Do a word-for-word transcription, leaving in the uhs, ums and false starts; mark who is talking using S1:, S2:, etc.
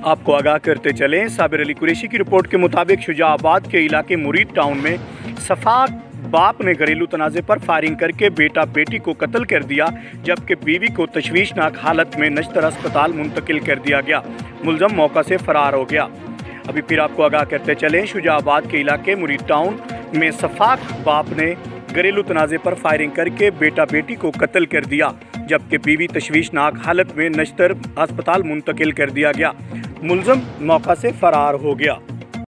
S1: आपको आगाह करते चलें, साबिर अली कुरैशी की रिपोर्ट के मुताबिक शुजाआबाद के इलाके मुरीद टाउन में सफाक बाप ने घरेलू तनाज़े पर फायरिंग करके बेटा बेटी को कत्ल कर दिया, जबकि बीवी को तशवीशनाक हालत में नश्तर अस्पताल मुंतकिल कर दिया गया। मुलजम मौका से फरार हो गया। अभी फिर आपको आगाह करते चलें, शुजाआबाद के इलाके मुरीद टाउन में सफाक बाप ने घरेलू तनाज़े पर फायरिंग करके बेटा बेटी को कत्ल कर दिया, जबकि बीवी तशवीशनाक हालत में नश्तर अस्पताल मुंतकिल कर दिया गया। मुलजम मौका से फरार हो गया।